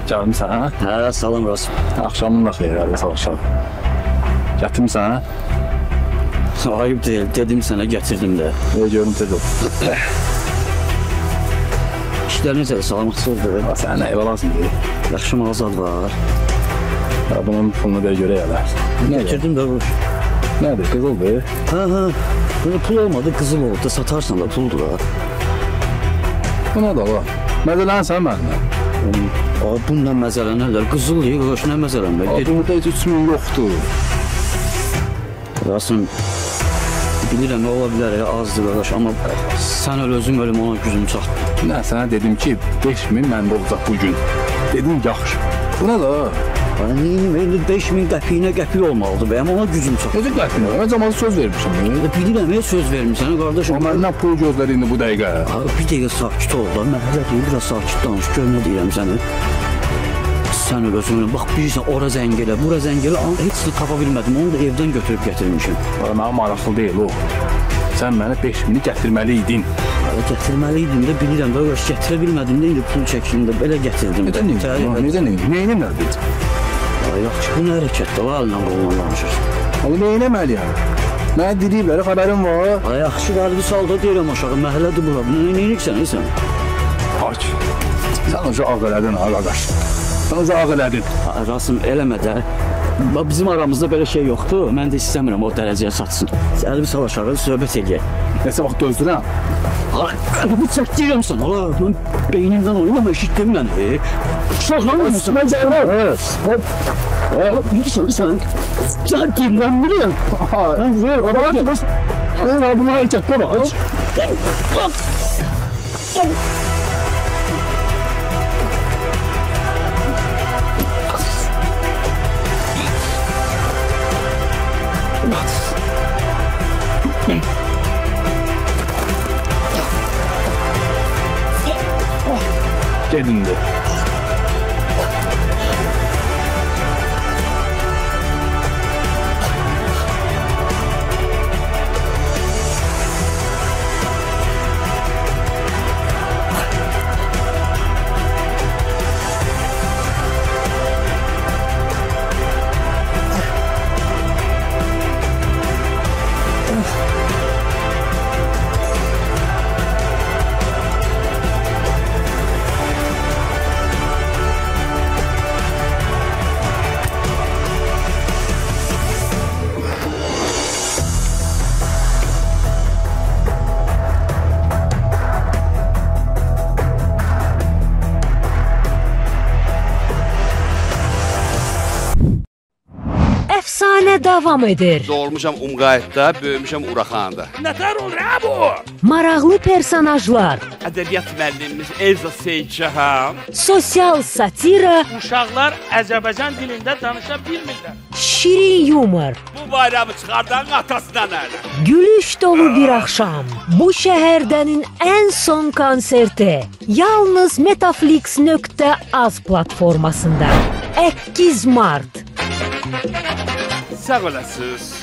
Gəlmisən, hə? Hə, salam Rasim. Axşamın da xeyir, hadi sağ ol. Gətirmisən, hə? Ayıb deyil, dedim sənə gətirdim də. Görüm tez ol. İşlər necədir, salamatsızdır? Sən nə evə lazımdır? Yaxşı mağazad var. Bunun pulunu ver görək hələ. Gətirdim də bu. Nədir, qızıldır? Hə. Böyle pul olmadı, qızıl oldu. Satarsan da puldur ha. Bu nə da var? Məzələnsən mənimlə. Bununla məzələnərlər. Qızıl deyil, qardaş, nə məzələnlər? Burada heç 3000 yoxdur. Rasim, bilirəm, ola bilər ya, azdır qardaş, amma sən özün ölüm ona gücüm çatdı. Nə, sənə dedim ki, 5000 məndə olacaq bugün. Dedim, yaxşı. Bu nə da? Neyim, 5000 qəpiyinə qəpiy olmalıdır bəyəm, ona gücüm çatdı. Necə qəpiyinə? Mən cəmalı söz vermişim. Bilirəm, söz vermişsən, qardaşım. Amma məndən pul gözlər indi bu dəqiqə. Bir dəqiqə sakit ol da, məhəllə deyil, biraz sakit danış, gör nə deyirəm səni. Sən özünü, bax, bilirsən, ora zəng elə, bura zəng elə, heç də tapa bilmədim, onu da evdən götürüb gətirmişim. Mənə maraqlı deyil o. Sən mənə 5000-i gətirməli idin. Gətirməli idim də, bilirəm, qardaş, gətirə bilmədim də, indi pul çəkilində, belə gətirdim. Necə neyinəm nədir? Yaxşı, bu nə hərəkətdir, var əlindən qolundan danışır. Abi, neynəməliyəm? Mənə diriyibləri, xəbərim var. Yaxşı, qəlbi salda deyirəm aşağı, məhəllədir bura, neyniriksən, sən? Haç, sən oca ağ elədin, qardaş. Sən oca ağ elədin. Rasim, eləmə də. Bizim aramızda belə şey yoxdur, mən də istəmirəm o dərəcəyə satsın. Əlbi sal aşağı, söhbət eləyək. Nəsə vaxt dözdürəm? Bu çəkdirəm sən, mən beynimdən oyum, amma eşitdim mən. Uşaqlanmışsın, mən zəyirəm. Bilirsən, sən dinlənmirəm. Mən buna hərəkətdə bax. Gedin de. Əfsanə davam edir. Doğulmuşam Umqayıtda, böyümüşəm Uraxanda. Nətər olur ha bu? Maraqlı personajlar, Ədəbiyyat müəllimimiz Elza Seyidcahan. sosial satira, Uşaqlar Azərbaycan dilində danışa bilmirlər. şirin yumor, Bu bayramı çıxardan atasından ələ. gülüş dolu bir axşam. Bu şəhərdənin ən son konserti yalnız Metaflix.az platformasında 8 mart. Sağ olasınız.